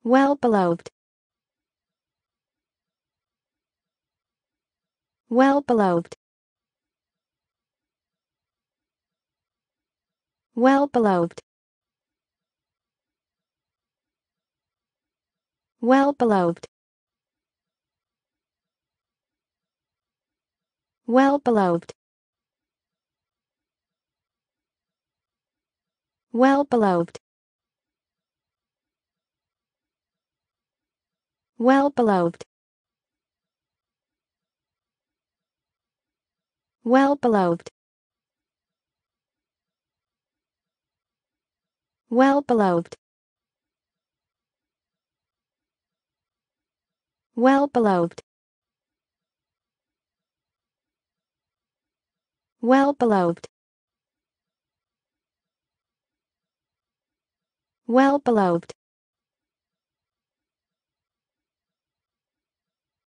Well-beloved. Well-beloved. Well-beloved. Well-beloved. Well-beloved. Well-beloved. Well-beloved. Well-beloved. Well-beloved. Well-beloved. Well-beloved. Well-beloved.